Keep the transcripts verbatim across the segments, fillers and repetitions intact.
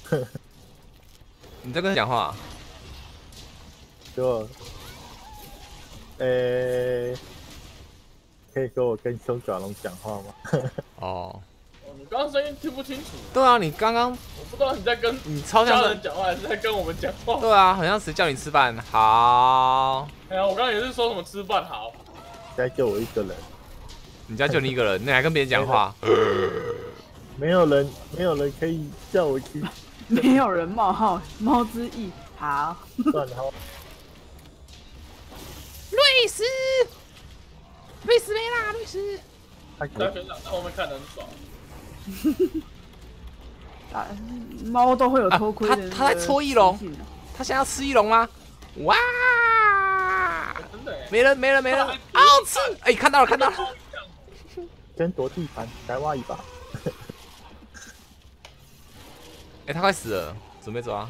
你在跟他讲话、啊？ 就，呃、欸，可以说我跟凶爪龙讲话吗？ 哦。 哦，你刚刚声音听不清楚。 对啊，你刚刚我不知道你在跟你超像家人讲话，还是在跟我们讲话。 对啊，好像谁叫你吃饭好。 哎呀，我刚刚也是说什么吃饭好。 现在就我一个人。 你家就你一个人，你还跟别人讲话？ 没有人，没有人可以叫我去。 没有人冒号猫之意，好。 算了， 瑞斯，瑞斯没啦，瑞斯。 当学长在后面看得很爽。 啊，猫都会有偷窥的、 啊。他他在戳翼龙，他想要吃翼龙吗？哇！ 真的没人，没人，没人。好吃！哎、欸，看到了，看到了。 先夺地盘，来挖一把。 哎、欸，他快死了，准备走啊！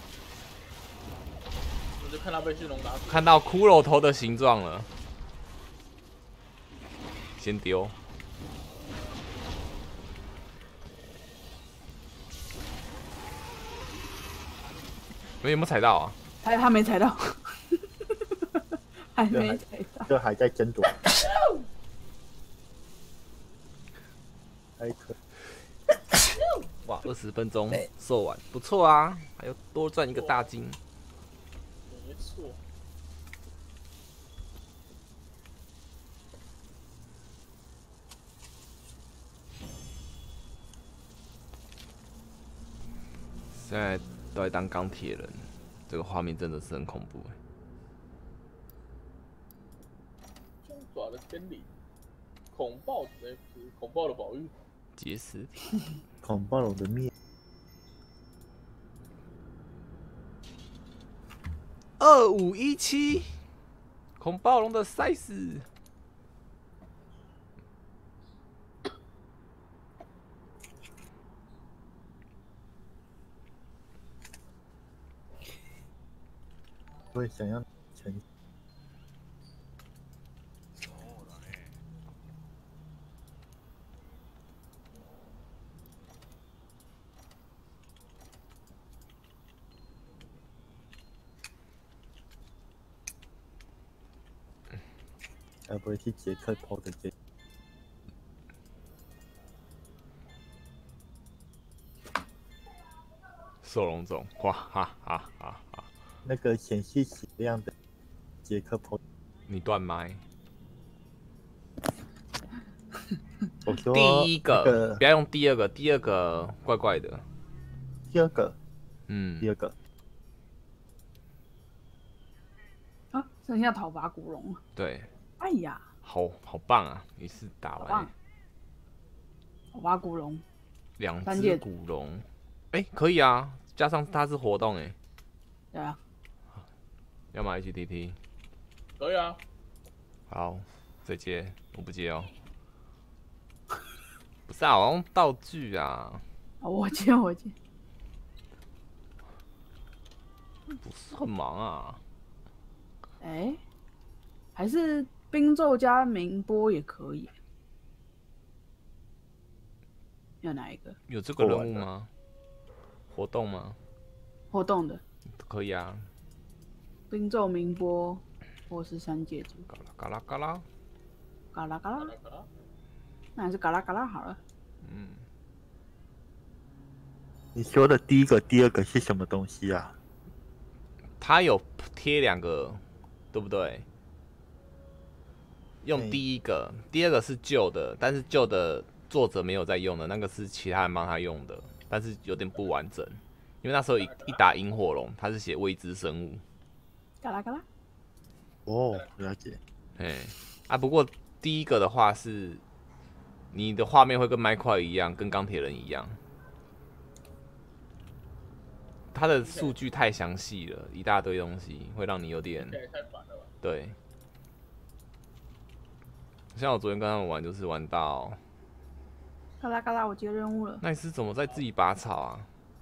我就看他被驯龙打死。 看到骷髅头的形状了，先丢。没有没有踩到啊？ 他他没踩到，还没踩到， 就还在争夺。还可。 哇，二十分钟售完，不错啊，还有多赚一个大金。 没错。 现在都在当钢铁人，这个画面真的是很恐怖哎。 凶爪的天理，恐爆的恐爆的宝玉， 结实体， 恐暴龙的灭。 二五一七，恐暴龙的 size。 我也想要成。该不会是杰克偷的这？ 兽龙种，哇哈哈哈哈！ 那个显示血量的杰克偷。 你断麦。 我说第一个， 那个、 不要用第二个，第二个怪怪的。 第二个， 嗯， 第二个。 啊，剩下讨伐古龙了。 对。 哎呀， 好好棒啊！一次打完。 讨伐古龙。 两只古龙，哎、欸，可以啊，加上它是活动哎、欸。 对啊。 要买 H T T。 可以啊。 好，再接，我不接哦。不是啊，我用道具啊。 我接，我接。 不是很忙啊。 哎、欸，还是冰咒加鸣波也可以。要哪一个？ 有这个任务吗？活动吗？ 活动的。 可以啊。 冰咒鸣波，或是三界族。 嘎啦嘎啦嘎啦。 嘎啦嘎啦。那还是嘎啦嘎啦好了。 嗯。 你说的第一个、第二个是什么东西啊？ 它有贴两个，对不对？用第一个，欸、第二个是旧的，但是旧的作者没有在用的，那个是其他人帮他用的，但是有点不完整，因为那时候一一打萤火龙，他是写未知生物。 嘎啦嘎啦。 哦，了解。 哎，啊，不过第一个的话是，你的画面会跟麦块一样，跟钢铁人一样。它的数据太详细了，一大堆东西会让你有点对。像我昨天跟他们玩，就是玩到嘎啦嘎啦，我接任务了。 那你是怎么在自己拔草啊？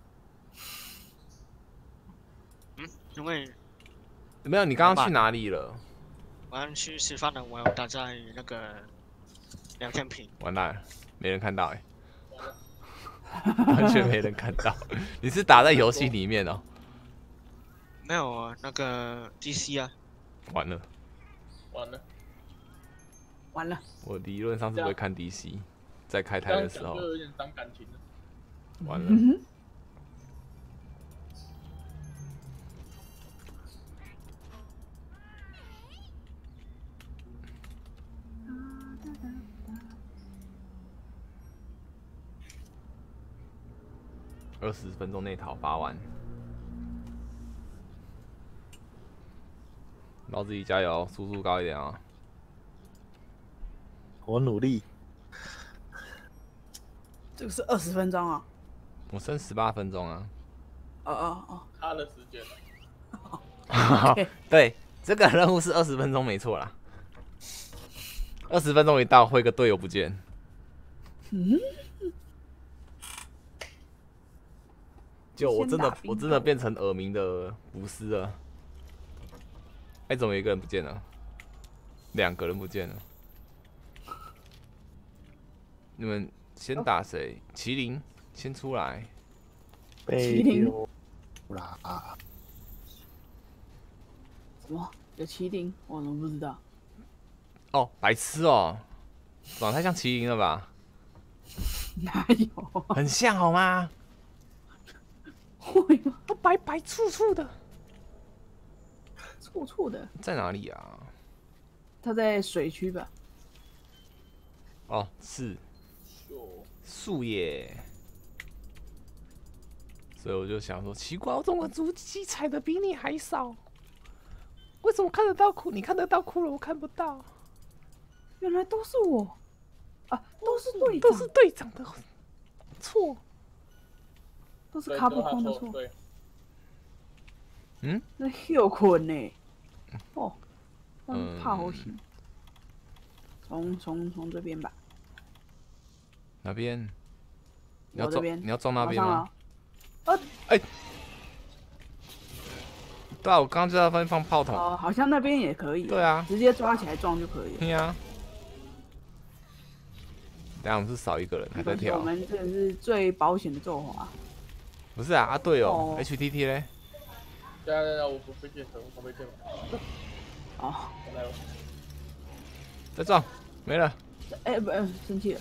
嗯，因为没有，你刚刚去哪里了？ 我刚去吃饭了，我要打在那个聊天屏。 完蛋了，没人看到哎、 完全没人看到。你是打在游戏里面哦？ 没有啊，那个 D C 啊， 完了， 完了， 完了， 我理论上是不会看 D C， 在开这台的时候样讲就，有点伤感情了。 完了。 嗯哼， 二十分钟内讨伐完，老自己加油，速度高一点啊！ 我努力。 这个是二十分钟啊。 我剩十八分钟啊！ 哦哦哦， 差了时间了。 OK 对，这个任务是二十分钟没错啦。二十分钟一到，会个队友不见。 嗯， 就我真的先打兵我真的变成耳鸣的巫师了。哎，怎么有一个人不见了？两个人不见了。你们先打谁？麒麟先出来。 被麒麟丢啦！ 什么有麒麟？我怎么不知道？ 哦，白痴哦，长得太像麒麟了吧？ 哪有？ 很像好吗？ 会吗？ 都白白粗粗的， 错错的。 在哪里啊？ 他在水区吧？ 哦，是就树叶。所以我就想说，奇怪，我怎么足迹踩的比你还少？为什么看得到骷？你看得到骷髅，我看不到。 原来都是我啊，都是队长， 都是队长的错。 都是对卡普空的都是他错。 错。 对， 嗯， 那有困呢？哦， 嗯嗯，怕好行。从从从这边吧， 哪边？你要撞？ 我这边你要撞那边吗马上啊？？呃， 对啊，我刚刚就在那边放炮筒。 哦，好像那边也可以。 对啊直接抓起来撞就可以了。 对啊。等一下我们是少一个人还在而且我跳。 们这个是最保险的做法。 不是啊，啊队友哦 H T T 嘞？ 对啊对啊，我不被建成，我被建成。 哦， 我来， 再撞，没了。 哎、不，呃生气了。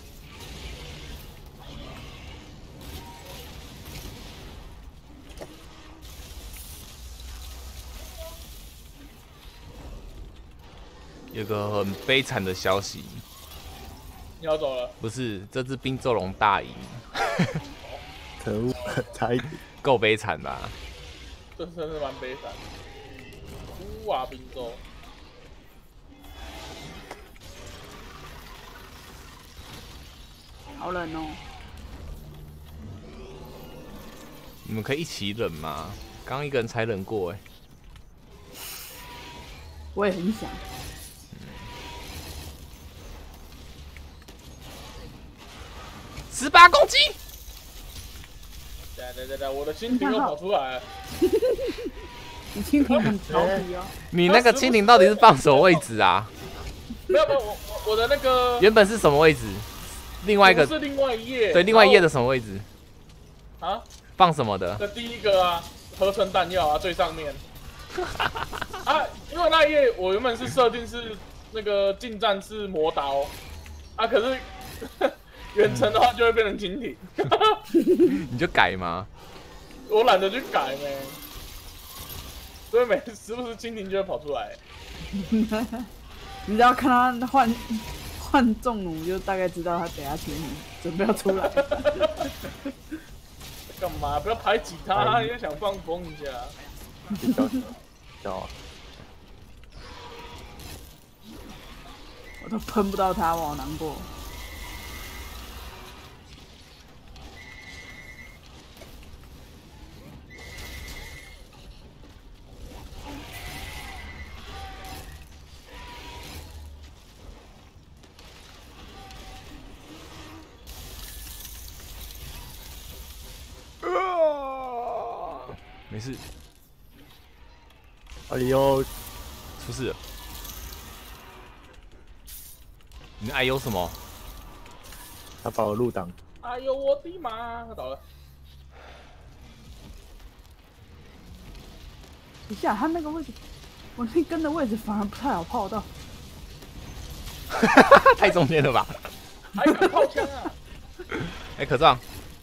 有个很悲惨的消息， 你要走了。 不是这只冰咒龙大赢， 可恶，差一点。 够悲惨吧？ 这真是蛮悲惨的。乌瓦宾州， 好冷哦。 你们可以一起忍吗？刚刚一个人才忍过哎。 我也很想。 十八公斤， 对对对对，我的蜻蜓又跑出来了。 你蜻蜓很调皮哦。 你那个蜻蜓到底是放什么位置啊？ 没有没有，我我我的那个原本是什么位置？另外一个是另外一页， 对，另外一页的然什么位置？ 后啊， 放什么的？ 的第一个啊，合成弹药啊，最上面。啊，因为那一页我原本是设定是那个近战是魔刀，啊，可是远程的话就会变成蜻蜓， 你就改吗？ 我懒得去改呗，所以每时不时蜻蜓就会跑出来。 你只要看他换换重弩，就大概知道他等下前准备要出来。 干嘛？不要排挤他，也想放风一下。 笑啊！ 我都喷不到他，我好难过。 没事， 阿里欧出事了。你的爱有什么？ 他把我入档哎呦我的妈！他倒了。 等一下，他那个位置，我那根的位置反而不太好泡到。 太中间了吧？ 还敢炮枪啊！ 哎、欸，可壮，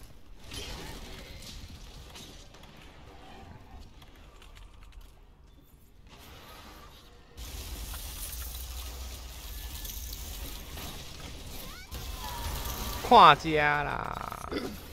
跨家啦！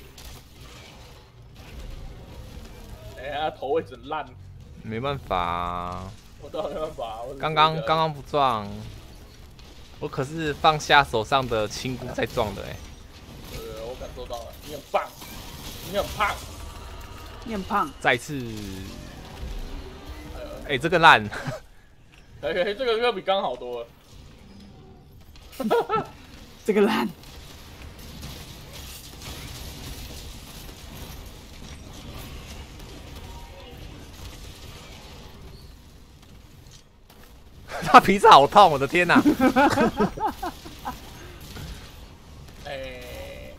哎呀，头位真烂， 没办法、啊， 我都没办法。 刚刚刚刚不撞，我可是放下手上的青菇在撞的哎、欸。 呃，我感受到了，你很棒，你很胖， 你很胖。 再次，哎、欸，这个烂。 可以可以，这个这个比刚好多了。 这个烂。 他皮子好痛，我的天哪、啊！ 哎、欸，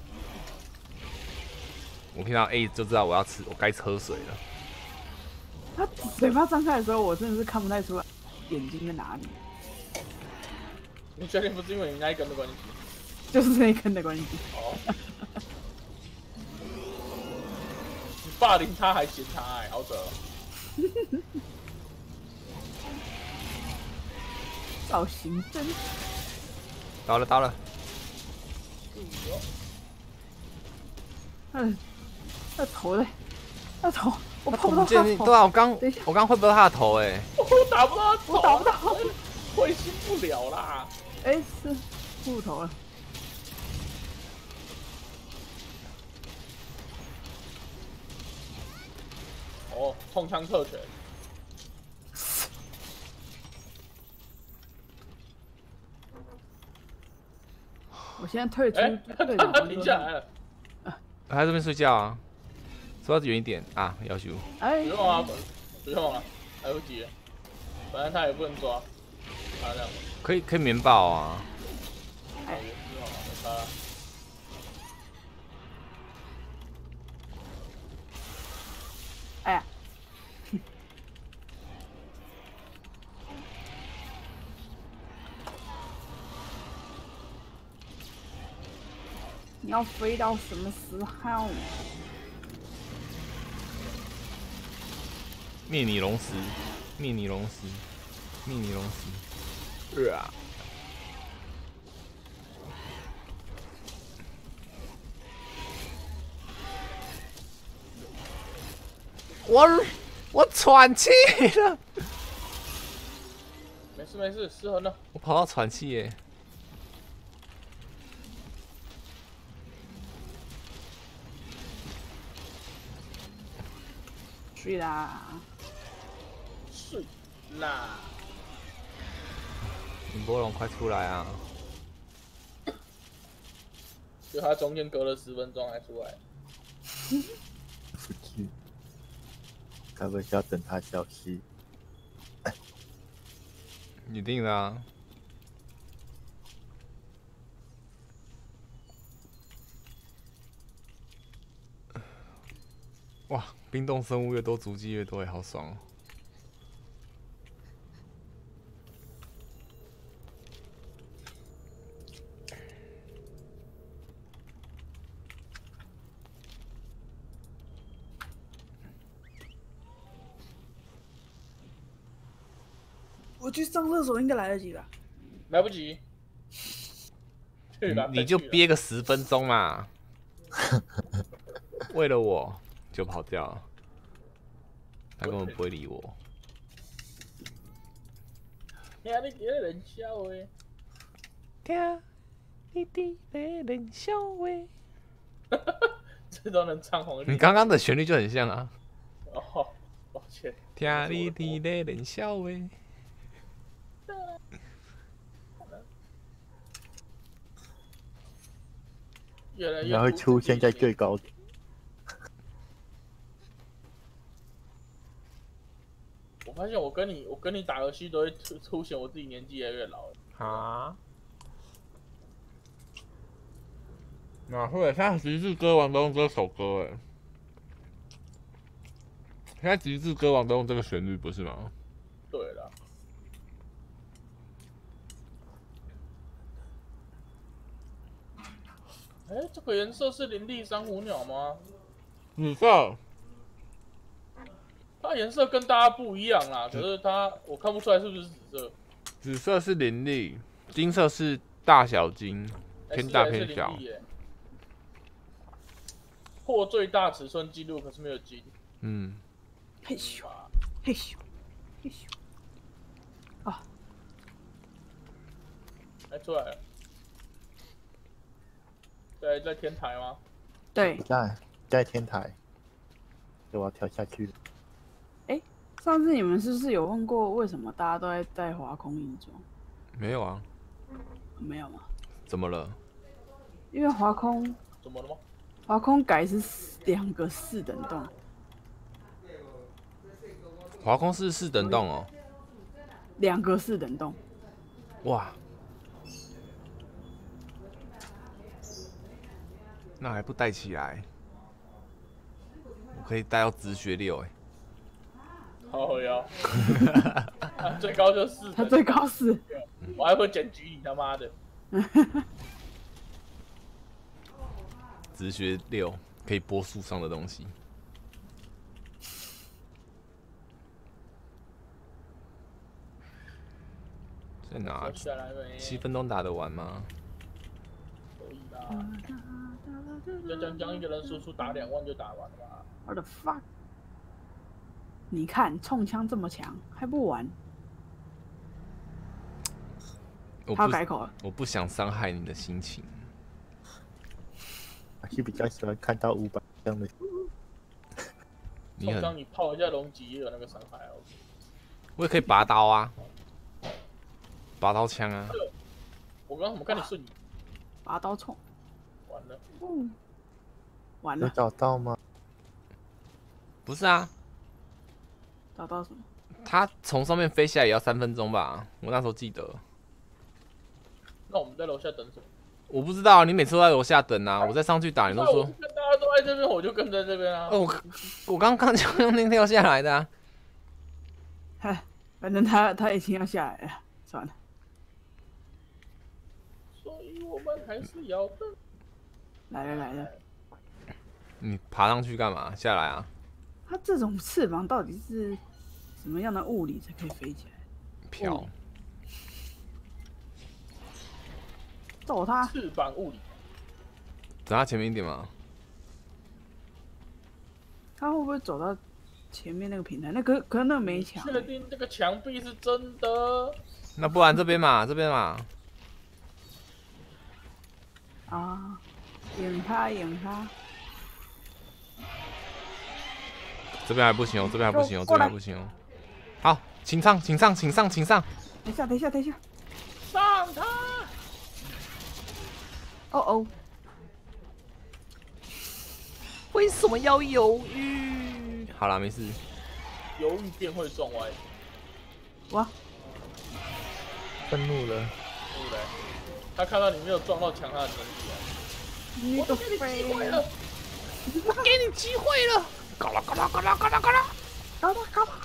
我听到 A 就知道我要吃，我该喝水了。 他嘴巴张开的时候，我真的是看不太出来眼睛在哪里。 你确定不是因为你那一根的关系？ 就是那一根的关系。 哦。你霸凌他还嫌他矮，好扯、哦。 造型真。 到了到了。 嗯，那头嘞？那头，我碰不到他的头。 对啊，我刚等一下我刚会不到他的头哎、欸。 我打不到他头， 我打不到， 会心不了啦。 哎、欸，是护头了。 哦，冲枪特权。 我现在退出哎、 队他长。 停下来了。 他在这边睡觉啊，说要远一点啊，要求。 哎， 不用啊，不用啊，来不及了。反正他也不能抓，他这样。 可以可以棉爆啊。 哎，不用啊，没差。 哎呀。你要飞到什么时候？ 灭你龙石，灭你龙石，灭你龙石。呃啊！我我喘气了。 没事没事，失衡了。 我跑到喘气耶。 睡啦， 睡啦！ 林波龙，快出来啊！ 就他中间隔了十分钟才出来。 不去，该不会是要等他消息？ 一定的啊！哇，冰冻生物越多，足迹越多，也好爽哦！ 我去上厕所应该来得及吧？ 来不及。去了， 你就去了憋个十分钟嘛，为了我就跑掉了，他根本不会理我。 听你伫咧冷笑话， 听你伫咧冷笑话。 这都能唱红。 你刚刚的旋律就很像啊。 哦，抱歉。 听你伫咧冷笑话。 越来越然后会出现在最高点。 我发现我跟你，我跟你打游戏都会凸凸显我自己年纪越来越老了。 啊？ 哪会？现在极致歌王都用这首歌哎，现在极致歌王都用这个旋律不是吗？ 对了。哎、欸，这个颜色是林立珊瑚鸟吗？ 紫色。 它颜色跟大家不一样啦，可是它我看不出来是不是紫色。 紫色是林立，金色是大小金，偏大偏小。 欸、破最大尺寸记录，可是没有金。 嗯。 嘿咻，嘿咻，嘿咻。啊！ 哎、欸，出来了。在在天台吗？ 对， 在在天台，我要跳下去。 哎、欸，上次你们是不是有问过为什么大家都在带华空衣装？ 没有啊。 没有吗？ 怎么了？ 因为华空怎么了吗？ 华空改是两个四等洞。 华空是四等洞哦。 两个四等洞。 哇。那还不带起来？我可以带到直学六哎。 好呀。他最高就四。 他最高四。 我还会检举你他妈的。 直学六可以拨树上的东西。在哪？七分钟打得完吗？ 可以啦。就将将一个人输出打两万就打完了吧 ？What the fuck！ 你看，冲枪这么强，还不玩？他改口了。 我不想伤害你的心情。 我是比较喜欢看到五百这样的。 你很，你泡一下龙脊也有那个伤害哦。 我也可以拔刀啊，拔刀枪啊。 我刚刚怎么看你瞬移？ 拔刀冲。 完了。 嗯。完了。 有找到吗？ 不是啊。 找到什么？ 他从上面飞下也要三分钟吧？我那时候记得。 那我们在楼下等什么？ 我不知道，你每次都在楼下等啊，我再上去打，你都说。 大家都在这边，我就跟在这边啊。 哦，我我刚刚就用那跳下来的啊。 嗨，反正他他已经要下来了，算了。 所以我们还是要等。 来了来了。 你爬上去干嘛？下来啊。 它这种翅膀到底是什么样的物理才可以飞起来？ 飘。 揍他！ 翅膀物理。 走他前面一点嘛。 他会不会走到前面那个平台？那可可能那个没墙。 确定这个墙壁是真的？ 那不然这边嘛，这边嘛。 啊！引他，引他。 这边还不行哦，这边还不行哦，这边还不行哦。好，请上，请上，请上，请上。 等一下，等一下，等一下。 上他！ 哦哦。 为什么要犹豫？好啦，没事。 犹豫便会撞歪。 哇！ 愤怒了。 对不对？他看到你没有撞到墙，他很生气啊。 你都飞了！ 我给你机会了！嘎啦嘎啦嘎啦嘎啦嘎啦， 嘎啦嘎啦！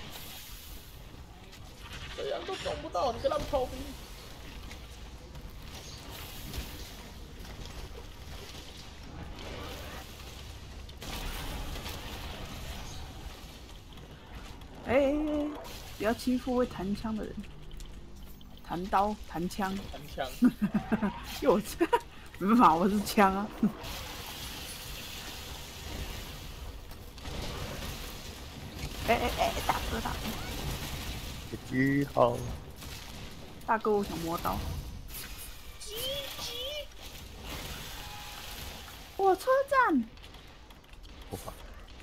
这样都撞不到，你跟他们逃兵。 哎哎哎！不要欺负会弹枪的人。弹刀，弹枪。 弹枪。 因为我没办法，我是枪啊。哎哎哎！大哥大哥， 一号， 大哥，我想摸刀。 急急！ 火车站。 不怕。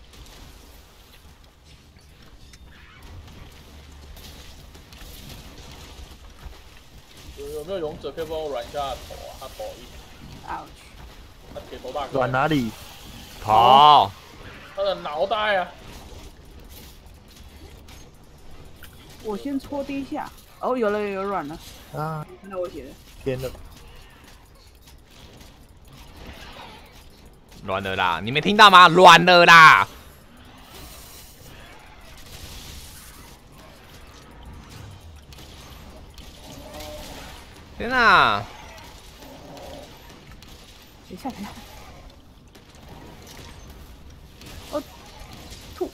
有有没有勇者可以帮我软一下头啊？他头一。 ouch！ 他铁头大哥。 软哪里？ 跑。 他的脑袋啊！ 我先戳第一下，哦，有了有软了啊！ 那我写的。 天了！ 软了啦！你没听到吗？软了啦！天哪！ 等一下，等一下。哦，吐。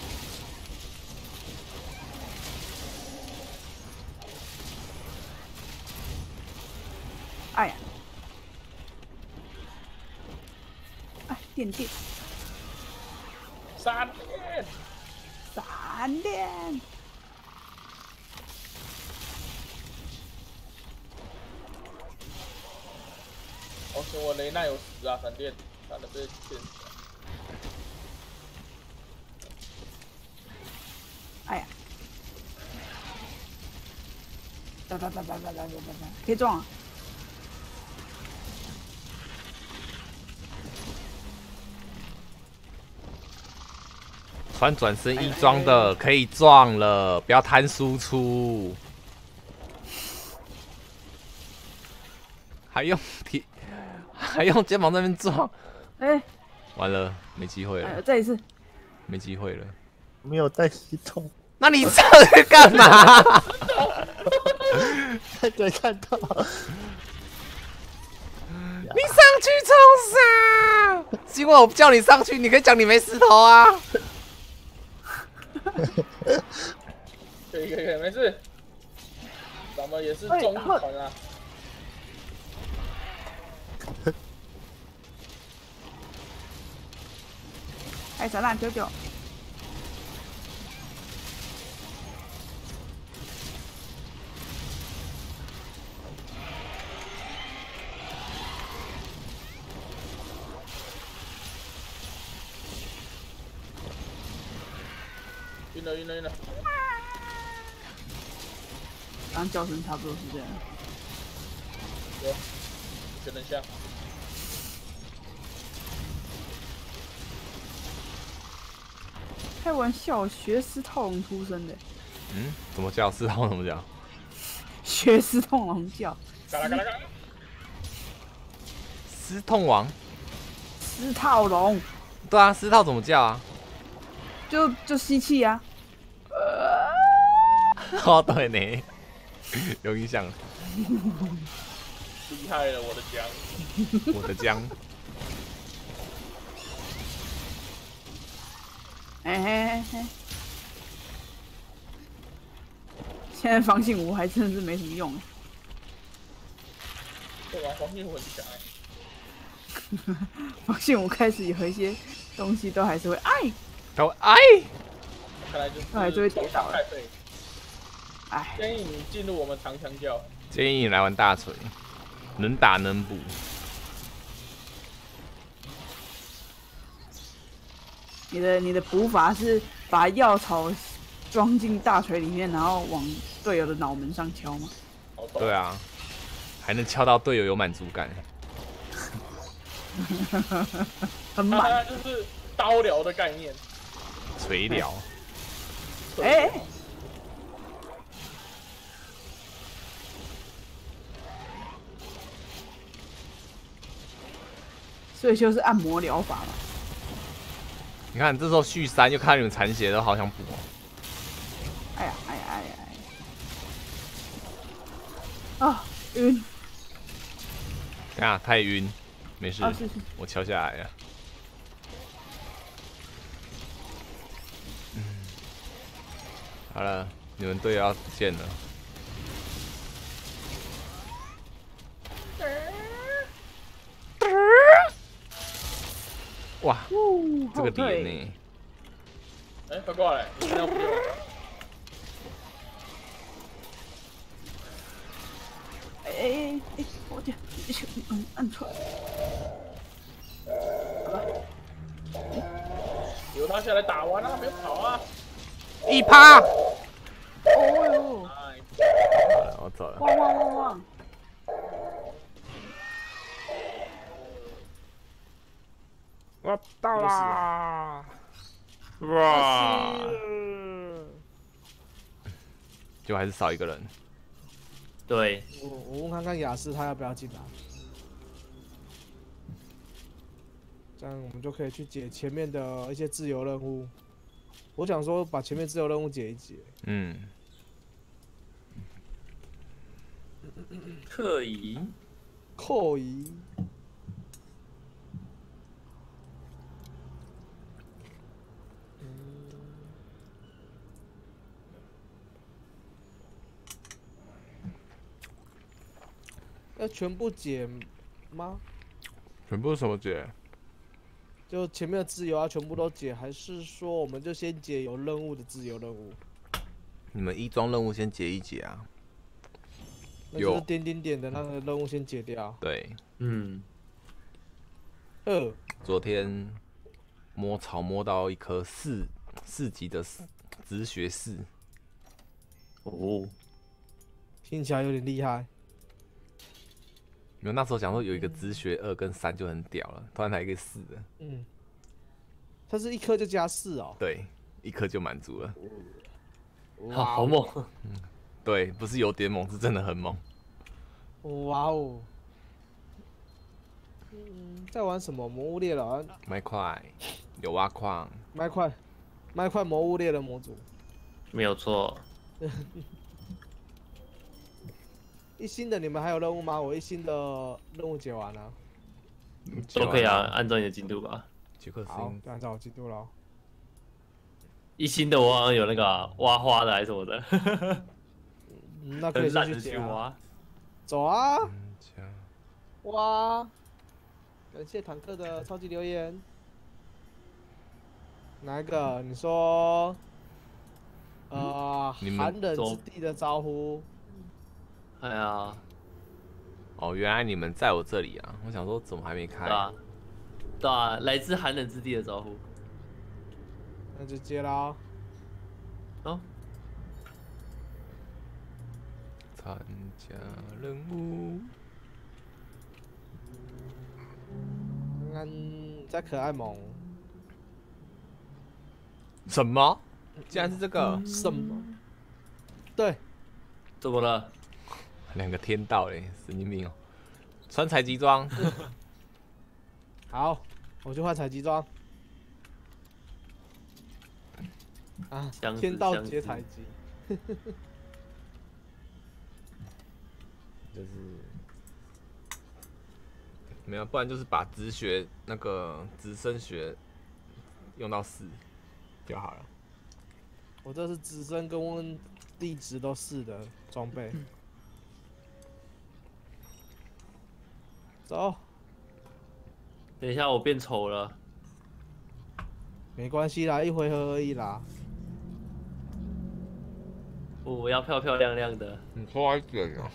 哎呀！哎，电电。 闪电， 闪电。 而且我雷奈有十啊，闪电，闪的被电死了。 哎呀！哒哒哒哒哒哒哒哒，可以撞了。 穿转身衣装的可以撞了，不要贪输出。还用体，还用肩膀那边撞， 哎、欸， 完了，没机会了。 哎、再一次， 没机会了。 没有带系统， 那你上去干嘛？ 对，看到。 你上去冲啥？是因为我叫你上去，你可以讲你没石头啊。 可以可以可以，没事。咱们也是综艺团啊。 哎，闪烂九九。 晕了晕了晕了。 刚刚叫声差不多是这样。 有，觉得像。 开玩笑，学狮套龙出身的。 嗯，怎么叫？狮套怎么叫？ 学狮套龙叫。 嘎啦嘎啦嘎啦。 狮痛王。 狮套龙。 对啊，狮套怎么叫啊？ 就就吸气啊。 哦，对呢，有印象。 厉害了，我的姜！ 我的姜。 哎嘿嘿，现在防性舞还真的是没什么用。 对吧？防性舞很强哎。 防性舞开始有一些东西都还是会哎， 都哎， 看来就是都还是会跌倒的。哎， 建议你进入我们长枪教。 建议你来玩大锤，能打能补。 你的你的补法是把药草装进大锤里面，然后往队友的脑门上敲吗？ 对啊，还能敲到队友有满足感。 很满， 就是刀疗的概念。 锤疗。 哎、欸。所以就是按摩疗法嘛。 你看，这时候续三又看到你们残血，都好想补哦。 哎呀，哎呀，哎呀，哎呀！啊，晕！ 啊，太晕，没事， 哦、是是我敲下来了。嗯，好了，你们队友要见了。哇，这个点呢？ 哎，快过来！你要不用。 哎哎哎！我天，嗯，按错了。好吧。 由他下来打完了，别跑啊！ 一趴。 哦呦！ 好了，我走了。 汪汪汪汪！ 我到啦！哇！就还是少一个人。 对， 我我问看看雅思他要不要进来。 这样我们就可以去解前面的一些自由任务。我想说把前面自由任务解一解。 嗯， 可以。 可以。要全部解吗？ 全部是什么解？ 就前面的自由要全部都解，还是说我们就先解有任务的自由任务？ 你们一装任务先解一解啊。 那就是点点点的那个任务先解掉。 对， 嗯。 二。 昨天摸草摸到一颗四四级的直学四。 哦。 听起来有点厉害。 没有，那时候想说有一个直学二跟三就很屌了，突然来一个四的。 嗯，它是一颗就加四哦。 对，一颗就满足了。 好好猛。 嗯，对，不是有点猛，是真的很猛。 哇哦。嗯，在玩什么？魔物猎人。 麦块有挖矿。 麦块，麦块魔物猎人模组。 没有错。 一星的你们还有任务吗？我一星的任务解完了。 都可以啊，按照你的进度吧。 杰克好， 星， 就按照我进度了。 一星的我好像有那个、啊、挖花的还是什么的， 嗯、那可以先去解挖。 走啊！哇！感谢坦克的超级留言。哪一个？你说？呃，寒冷之地的招呼。 哎呀， 哦，原来你们在我这里啊！我想说怎么还没开？ 对啊，对啊，来自寒冷之地的招呼。 那就接啦。 哦。 参加任务。 嗯，在可爱萌。 什么？竟然是这个？ 什么？对。 怎么了？ 两个天道嘞，神经病哦！穿采集装。 好，我就换采集装。啊，天道劫采集。 就是没有，不然就是把直学那个直升学用到四就好了。 我这是直升跟地质都四的装备。走。 等一下，我变丑了。 没关系啦，一回合而已啦。 我要漂漂亮亮的。 你快点啊！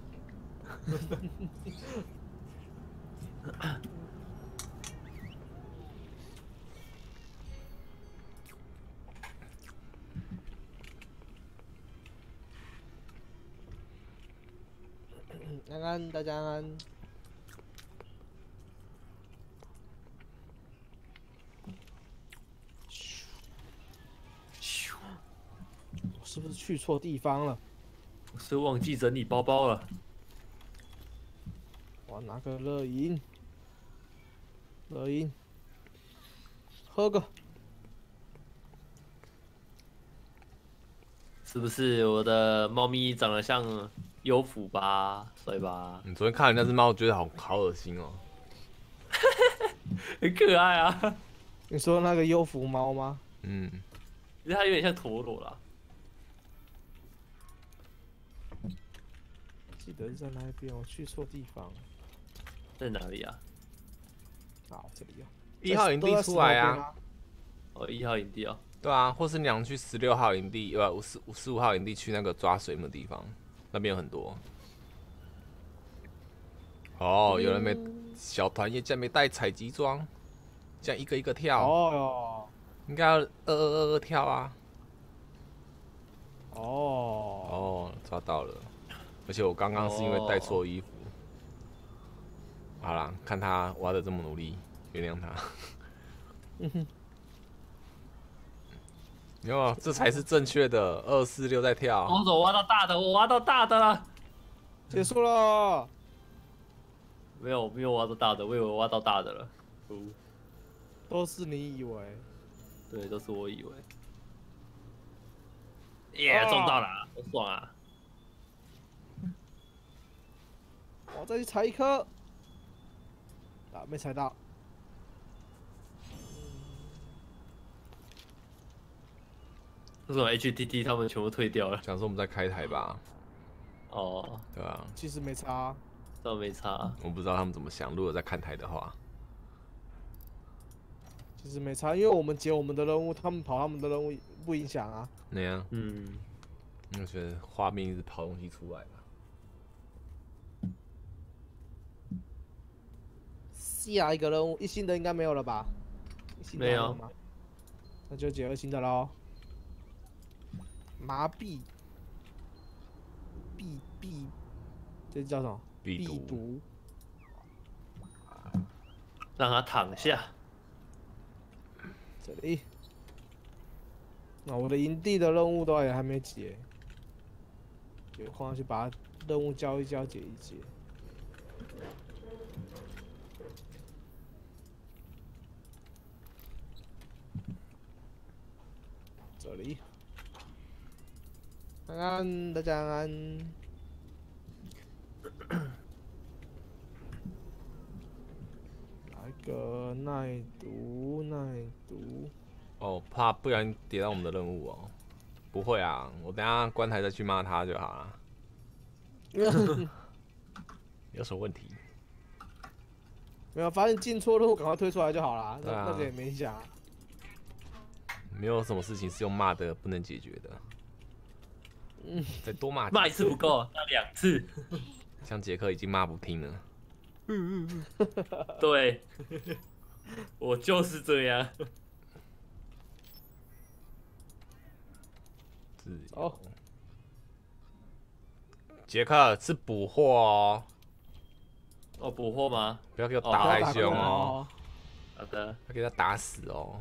安安，大家安安。我是不是去错地方了？ 我是忘记整理包包了。 我拿个热饮，热饮，喝个。 是不是我的猫咪长得像优抚吧？帅吧？ 你昨天看了那只猫，觉得好好恶心哦。 很可爱啊。 你说那个优抚猫吗？ 嗯。 其实它有点像陀螺啦。 记得在那边，我去错地方。 在哪里啊？ 好，这里啊。 一号营地出来啊！ 哦，一号营地哦。 对啊，或是你想去十六号营地，呃，十十五号营地去那个抓水母的地方，那边有很多。哦，有人没小团也竟然没带采集装，这样一个一个跳。 哦哟， 应该要二二二二跳啊。 哦。 哦，抓到了，而且我刚刚是因为带错衣服。哦、好啦，看他挖的这么努力，原谅他。 嗯哼。 没有，这才是正确的，二四六在跳。 我走，挖到大的，我挖到大的了， 结束了。 没有，没有挖到大的，我以为我挖到大的了。哦， 都是你以为。 对，都是我以为。耶、yeah, 中到了，好爽啊！ 我再去踩一颗，啊，没踩到。 为什么 H T T 他们全部退掉了？ 想说我们在开台吧？ 哦， 对啊， 其实没差， 倒没差。 我不知道他们怎么想。如果在看台的话， 其实没差，因为我们解我们的任务，他们跑他们的任务不影响啊。 那样， 嗯， 我觉得画面一直跑东西出来吧。 下一个任务，一星的应该没有了吧？一星的没有吗？那就解二星的喽。麻痹，避避，这叫什么？ 避毒毒。 让他躺下。 这里。那我的营地的任务都也还没解，有空要去把任务交一交，解一解。这里。安安，大家安安。来个耐毒，耐毒。 哦，怕不然跌到我们的任务哦。不会啊，我等一下关台再去骂他就好了。有什么问题？ 没有，发现进错任务，赶快推出来就好了。 对啊那那个也没讲。 没有什么事情是用骂的不能解决的。 嗯， 再多骂骂一次不够，要两次。 像杰克已经骂不听了。 对，我就是这样。 哦， 杰克是捕获哦， 哦，捕获吗？ 不要给我打太凶哦， 哦。 好的。 要给他打死哦。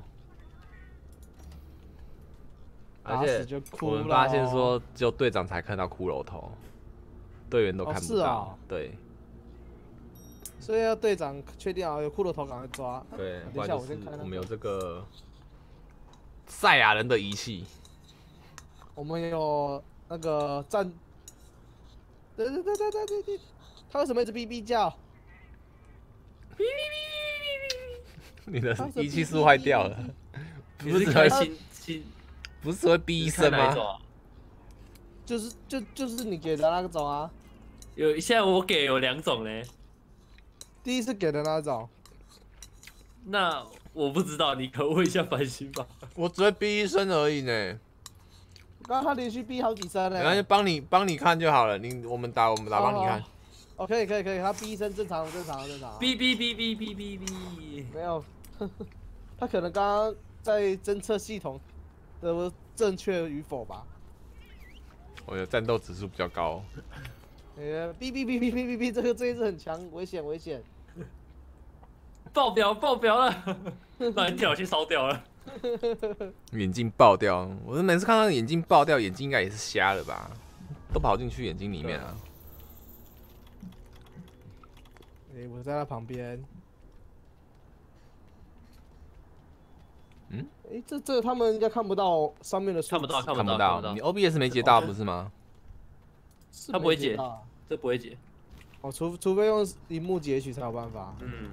打而且死就哭了我们发现说，只有队长才看到骷髅头，队员都看不到。 哦是哦对， 所以要队长确定好有骷髅头，赶快抓。 对，不等一下， 然就是我先看那个。 我们有这个赛亚人的仪器。 我们有那个战。对对对对对对对，他为什么一直哔哔叫？ 你的他是仪器是坏掉了， 你是不是只会开心心？ 不是会哔一声吗？ 就是就就是你给的那种啊， 有现在我给有两种嘞， 第一次给的那种。 那我不知道，你可问一下繁星吧。 我只会哔一声而已呢。 刚刚他连续哔好几声呢。 没关系，帮你帮你看就好了。你我们打我们打帮你看。 哦，可以可以可以，他哔一声正常正常正常。 哔哔哔哔哔哔哔。 没有，他可能刚刚在侦测系统的正确与否吧。 我的战斗指数比较高。 呃，哔哔哔哔哔哔哔，这个这一次很强，危险危险。 爆表爆表了，把你脚去烧掉了。 眼镜爆掉，我每次看到眼镜爆掉，眼睛应该也是瞎了吧？都跑进去眼睛里面了。 哎、欸，我在他旁边。 嗯？ 哎、欸，这这他们应该看不到上面的数字。 看不到看看不不到， 到。你 O B S 没接到不是吗？ 他不会解是没到， 这不会解。 哦，除除非用荧幕截取才有办法。 嗯。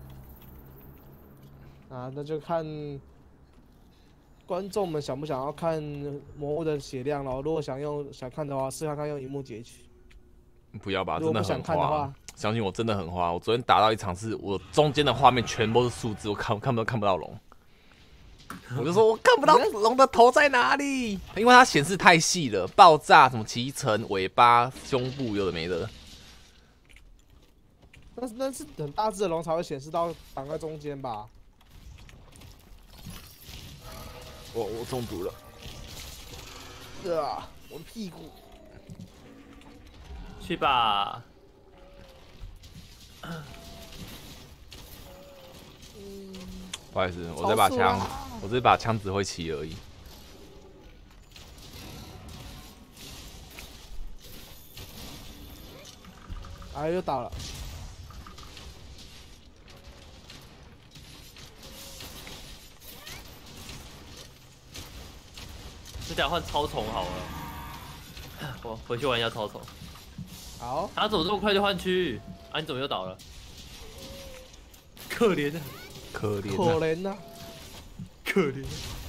啊，那就看观众们想不想要看魔物的血量咯。如果想用想看的话，试看看用荧幕截取。 不要吧， 如果不想真的很花看的话。 相信我，真的很花。我昨天打到一场是，我中间的画面全部是数字，我看看不到看不到龙。我就说我看不到龙的头在哪里，因为它显示太细了，爆炸什么脐橙、尾巴、胸部有的没的。 那那是很大只的龙才会显示到挡在中间吧？ 我我中毒了。 啊，我的屁股。 去吧。 不好意思，我这把枪，我这把枪只会骑而已。 哎，又倒了。 就等下换超虫好了。我回去玩一下超虫。 好， 他怎么这么快就换区？啊，你怎么又倒了？可怜啊！ 可怜、 可啊， 怜呐、 可怜、啊。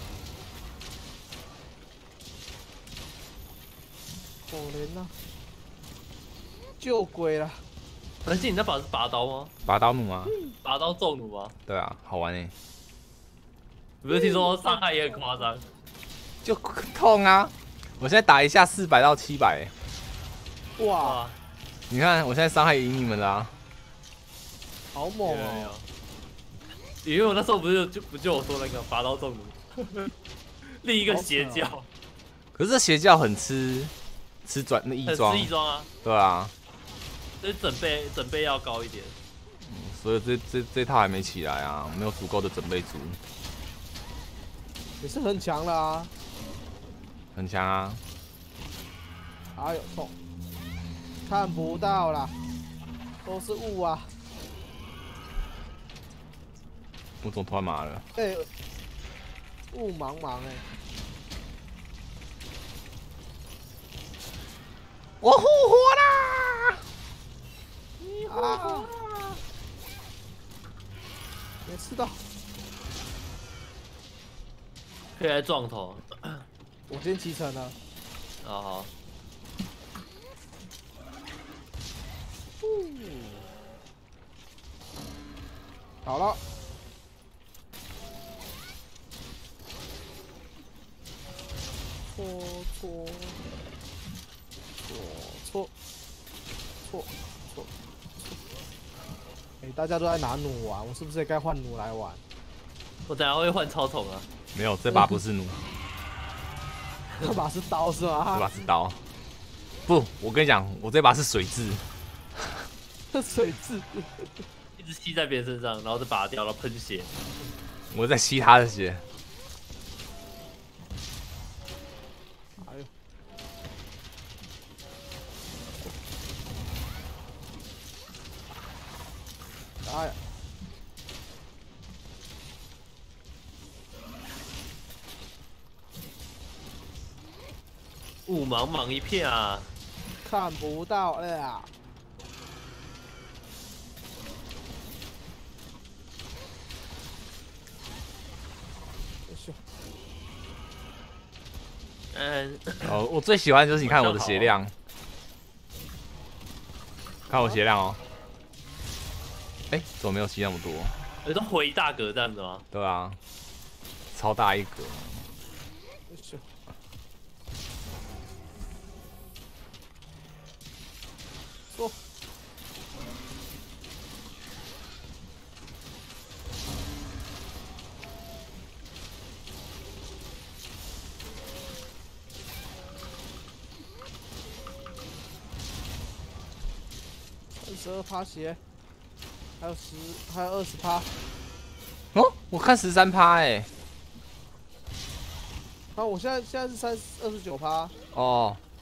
可怜呐、救鬼了！ 而且你那把是拔刀吗？ 拔刀弩吗？ 拔刀重弩吗？ 对啊，好玩哎、 你不是听说伤害也很夸张？ 就痛啊！我现在打一下四百到七百、欸， 哇， 哇， 你看我现在伤害赢你们啦、啊。 好猛有有哦！ 有因为我那时候不是就不就我说那个拔刀重弩，另一个邪教， 可是这邪教很吃吃转那翼很装吃，翼装啊， 对啊， 所以准备准备要高一点。 所以这这这套还没起来啊，没有足够的准备组， 也是很强了啊！ 很强啊。 哎呦痛，看不到啦，都是雾啊！ 我怎么突然麻了？ 哎、雾茫茫哎、 我复活啦！ 啊！没吃到， 可以来撞头。 我先骑乘了。 啊好， 好了，搓搓搓搓搓搓。哎，大家都在拿弩玩，我是不是也该换弩来玩？ 我等下会换超宠啊。 没有，这把不是弩， 这把是刀是吗？ 这把是刀。不，我跟你讲，我这把是水蛭。 这水蛭。 一直吸在别人身上，然后再拔掉，然后喷血。 我在吸他的血。 哎呦！哎呀！ 雾茫茫一片啊！ 看不到了呀！哎呦！ 嗯， 哦，我最喜欢就是你看我的血量，看我血量哦。哎、欸，怎么没有吸那么多？ 有都回大格这样子吗？ 对啊，超大一格。 哎呦！说。三十二趴血，还有十，还有二十趴。 哦，我看十三趴哎。 啊，我现在现在是三二十九趴。 哦，